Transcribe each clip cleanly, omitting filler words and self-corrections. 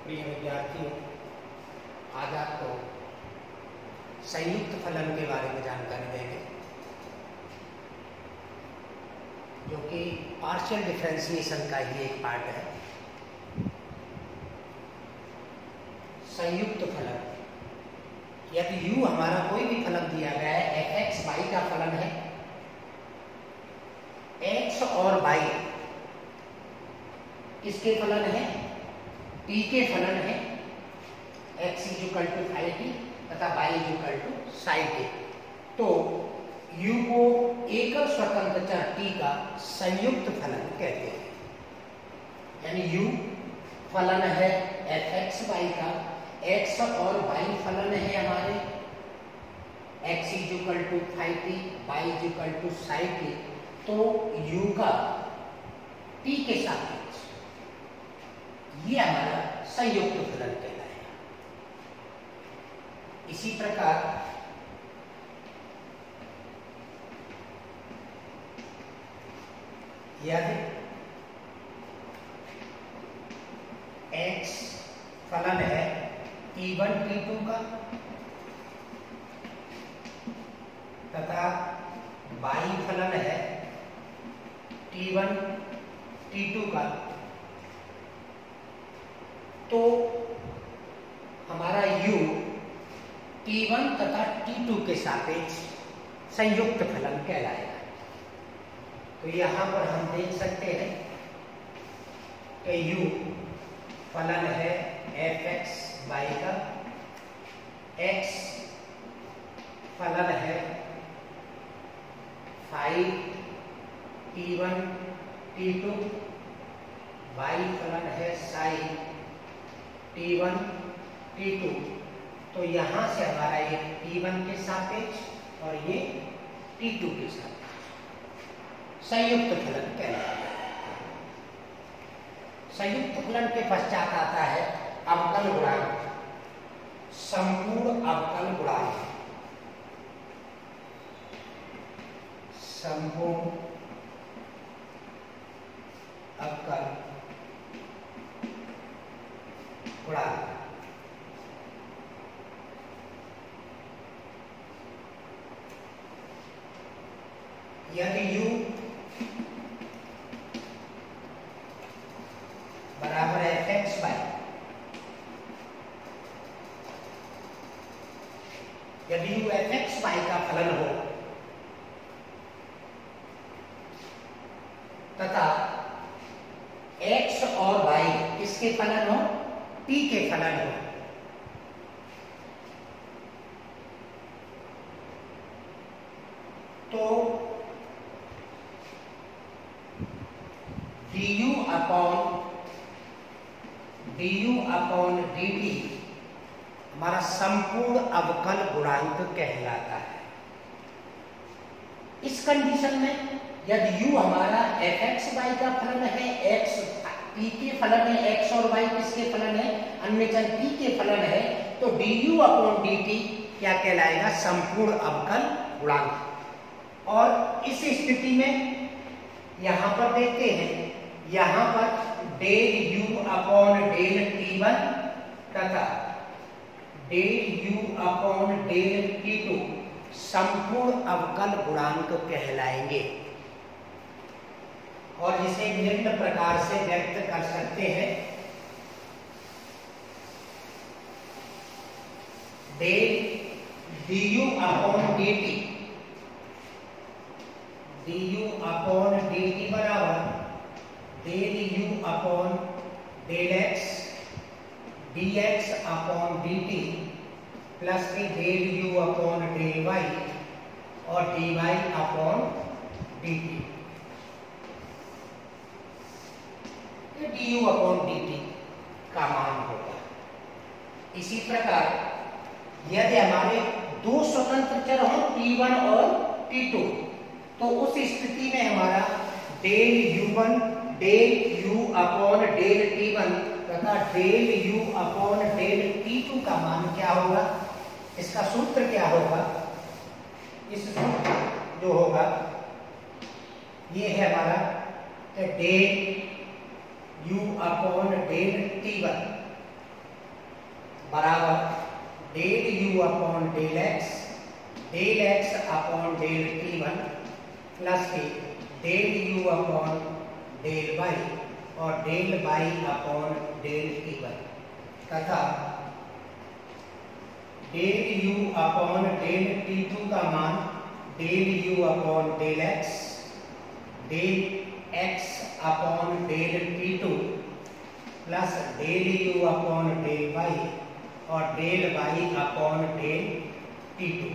प्रिय विद्यार्थियों, आज आपको संयुक्त फलन के बारे में जानकारी देंगे, जो कि पार्शियल डिफरेंशिएशन का ही एक पार्ट है। संयुक्त फलन, यदि u हमारा कोई भी फलन दिया गया है, fx y का फलन है, x और y किसके फलन है? t के फलन है। x equal to phi T तथा y equal to psi T. तो u को एकल स्वतंत्र चर t का संयुक्त फलन कहते हैं। यानी u फलन है fx y का, x और y फलन है हमारे x equal to phi T, y equal to psi T. तो u का t के सापेक्ष ये हमारा संयुक्त फलन कहलाएगा। इसी प्रकार यदि x फलन है t1 t2 का तथा y फलन है t1 t2 का, तो हमारा u t1 तथा t2 के सापेक्ष संयुक्त फलन कहलाएगा। तो यहाँ पर हम देख सकते हैं कि u फलन है fx y का, x फलन है फाई t1 t2, y फलन है साई t1 t2। तो यहाँ से हमारा ये t1 के सापेक्ष और ये t2 के सापेक्ष संयुक्त फलन कहलाता है। संयुक्त फलन के पश्चात आता है अवकल गुणांक, संपूर्ण अवकल गुणांक। संपूर्ण अवकल गुणांक। यदि u बराबर है fx y, यदि u fx y का फलन हो तथा x और y किसके फलन हो? t के फलन हो, तो du अपॉन dt हमारा संपूर्ण अवकल गुणांक कहलाता है। इस कंडीशन में यदि u हमारा fx y का फलन है, x t के फलन है, x और y किसके फलन है? अन्य चर t के फलन है, तो du अपॉन dt क्या कहलाएगा? संपूर्ण अवकल गुणांक। और इस स्थिति में यहां पर देखते हैं, यहां पर del u upon del t1 तथा del u upon del t2 संपूर्ण अवकल गुणांक कहलाएंगे। और जिसे निम्न प्रकार से व्यक्त कर सकते हैं, del du upon dt, du upon dt बराबर del u upon del x dx upon dt plus के del u upon del y और dy अपॉन dt। ये du अपॉन dt का मान होगा। इसी प्रकार यदि हमारे दो स्वतंत्र चर हों t1 और t2, तो उस स्थिति में हमारा del u1 del u upon del t1 तथा del u upon del t2 का मान क्या होगा? इसका सूत्र क्या होगा? इस सूत्र जो होगा ये है हमारा del u upon del t1 बराबर del u upon del x upon del t1 plus के del u upon del y और del y upon del t1 तथा del u upon del t2 का मान del u upon del x upon del t2 plus del u upon del y और del y upon del t2।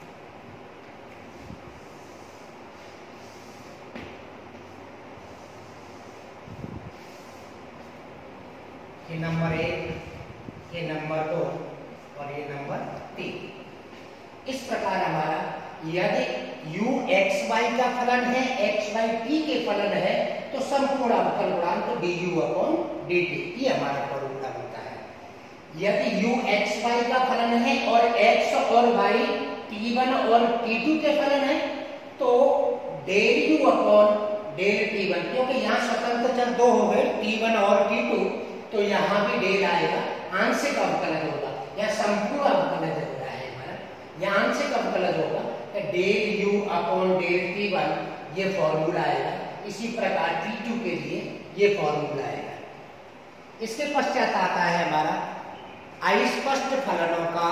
ये number 1, ये number 2 और ये number 3। इस प्रकार हमारा यदि u x y का फलन है, x y t के फलन है, तो संपूर्ण अवकल गुणांक du अपॉन dt, ये हमारा फॉर्मूला होता है। यदि u x y का फलन है और x और y t1 और t2 के फलन है, तो del u upon del t1, क्योंकि यहाँ स्वतंत्र चर दो हो गए t1 और t2, तो यहाँ भी डेल आएगा, आंशिक अवकलज होगा या संपूर्ण अवकलज हो रहा है हमारा, या आंशिक अवकलज होगा तो del u upon del t1 ये फॉर्मूला आएगा। इसी प्रकार t2 के लिए ये फॉर्मूला आएगा। इसके पश्चात आता है हमारा अस्पष्ट फलनों का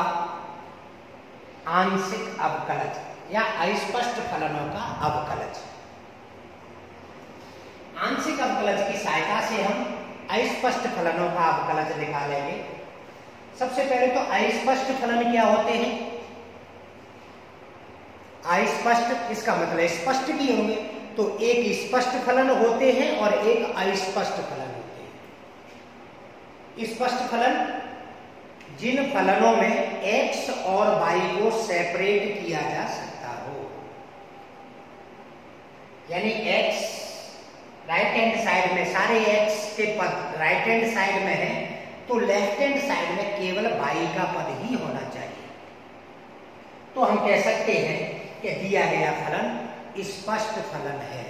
आंशिक अवकलज या अस्पष्ट फलनों का अवकलज। आंशिक अवकलज की सहायता से हम अस्पष्ट फलनों का अवकलज निकालेंगे। सबसे पहले तो अस्पष्ट फलन क्या होते हैं? अस्पष्ट इसका मतलब स्पष्ट भी होंगे, तो एक स्पष्ट फलन होते हैं और एक अस्पष्ट फलन होते हैं। स्पष्ट फलन जिन फलनों में x और y को सेपरेट किया जा सकता हो, यानी x राइट हैंड साइड में सारे x के पद राइट हैंड साइड में है, तो लेफ्ट हैंड साइड में केवल y का पद ही होना चाहिए। तो हम कह सकते हैं कि दिया गया फलन स्पष्ट फलन है।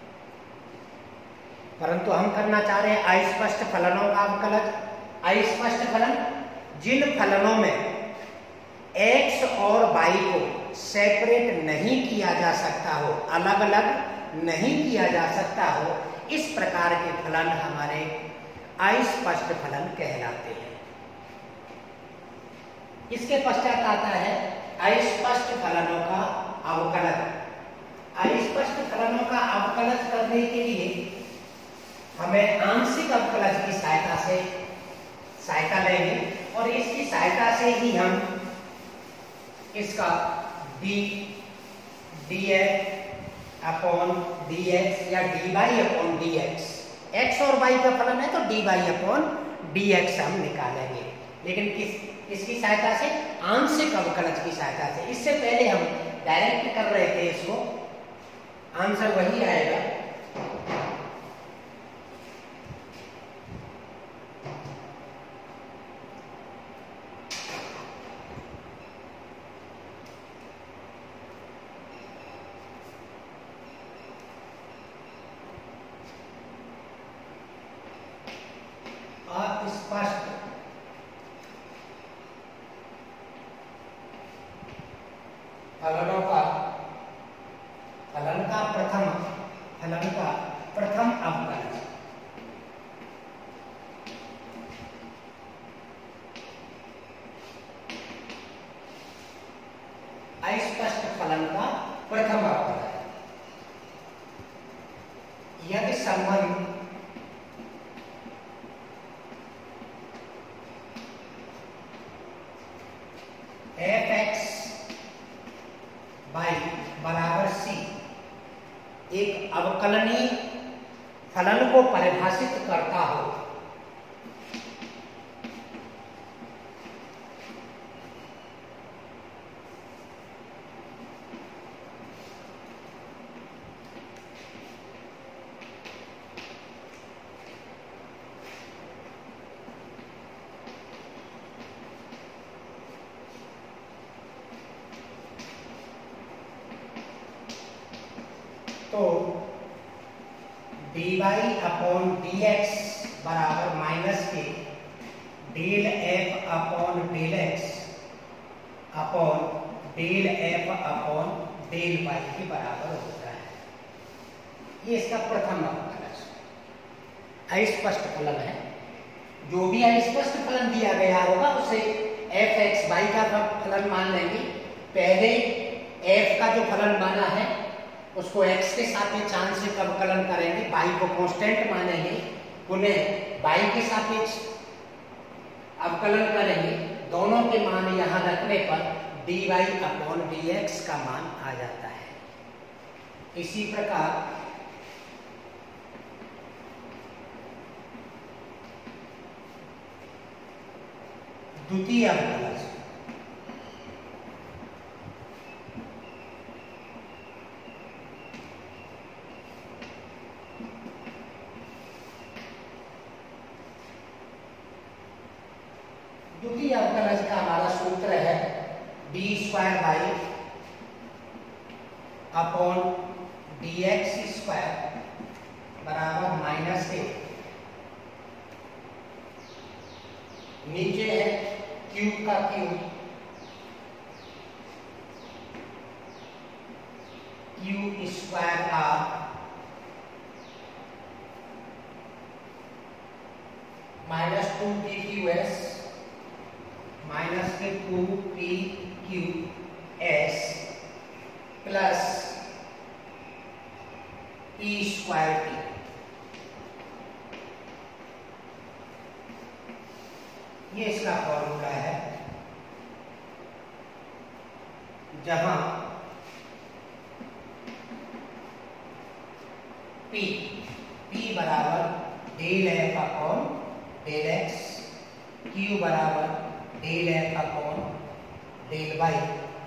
परंतु हम करना चाह रहे हैं अस्पष्ट फलनों का अवकलज। अस्पष्ट फलन जिन फलनों में x और y को सेपरेट नहीं किया जा सकता हो, अलग अलग नहीं किया जा सकता हो, इस प्रकार के फलन हमारे अस्पष्ट फलन कहलाते हैं। इसके पश्चात आता है अस्पष्ट फलनों का अवकलज। अस्पष्ट फलनों का अवकलज करने के लिए हमें आंशिक अवकलज की सहायता लेंगे और इसकी सहायता से ही हम इसका df अपॉन dx या dy अपॉन dx, x और y का फलन है तो dy अपॉन dx हम निकालेंगे, लेकिन इसकी सहायता से आंशिक अवकलज की सहायता से। इससे पहले हम डायरेक्ट कर रहे थे इसको, आंसर वही आएगा। अस्पष्ट फलन का प्रथम अवकलज। अस्पष्ट फलन का प्रथम अवकलज यदि संबंध f(x) y बराबर c एक अवकलनीय फलन को परिभाषित करता हो, तो dy अपॉन dx बराबर माइनस के del f upon del x upon del f upon del y के बराबर होता है। ये इसका प्रथम अवकलज अस्पष्ट फलन है। जो भी अस्पष्ट फलन दिया गया होगा उसे एफ एक्स वाई का फलन मान लेंगे। पहले एफ का जो फलन माना है उसको एक्स के सापेक्ष आंशिक अवकलन करेंगे, वाई को कांस्टेंट मानेंगे, पुनः वाई के सापेक्ष अवकलन करेंगे। दोनों के मान यहाँ रखने पर dy अपॉन dx का मान आ जाता है। इसी प्रकार द्वितीय अवकलज द्वितीय अवकलज का हमारा सूत्र है d square by upon dx square बराबर माइनस ए। नीचे है क्यूब का cube, q square r minus 2 q s minus के 2 p q s plus e square t. ये इसका फॉर्मूला है, जहां P बराबर del f upon del x, Q बराबर del f upon del y,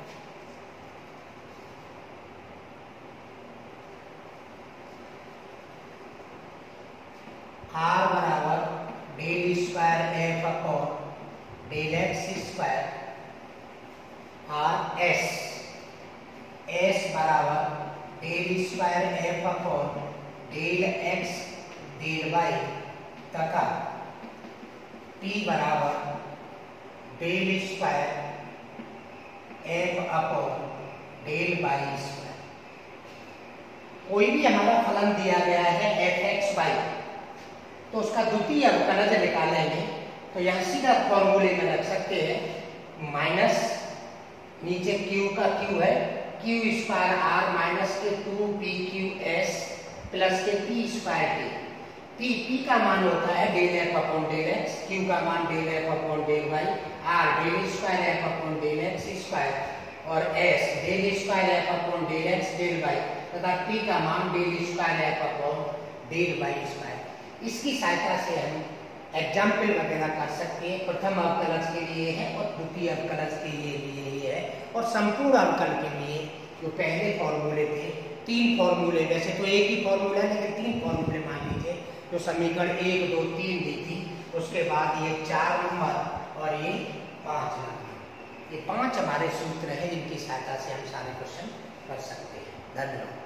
R बराबर del square f upon del x square, r s बराबर del square f upon del x del y तथा t बराबर del square f upon del y square. कोई भी हमारा फलन दिया गया है एफ एक्स वाई, तो उसका द्वितीय अवकलज निकालेंगे तो यहाँ सीधा फॉर्मूले में रख सकते हैं, माइनस नीचे क्यू का क्यू है, क्यू स्क्वायर आर माइनस के 2 पी क्यू एस प्लस के पी स्क्वायर टी। पी का मान होता है del f upon del x, q का मान del f upon del y, r del square f upon del x square और s del square f upon del x del y तथा t का मान del square f upon del y square. इसकी सहायता से हम एग्जाम्पल वगैरह कर सकते हैं। प्रथम अवकलज के लिए है और द्वितीय अवकलज के लिए भी यही है, और संपूर्ण अवकल के लिए जो पहले फॉर्मूले थे, 3 फॉर्मूले, वैसे तो एक ही फॉर्मूला है लेकिन 3 फॉर्मूले मान लीजिए, जो समीकरण 1 2 3 दी थी, उसके बाद ये 4 नंबर और ये 5 नंबर, ये 5 हमारे सूत्र हैं जिनकी सहायता से हम सारे क्वेश्चन कर सकते हैं। धन्यवाद।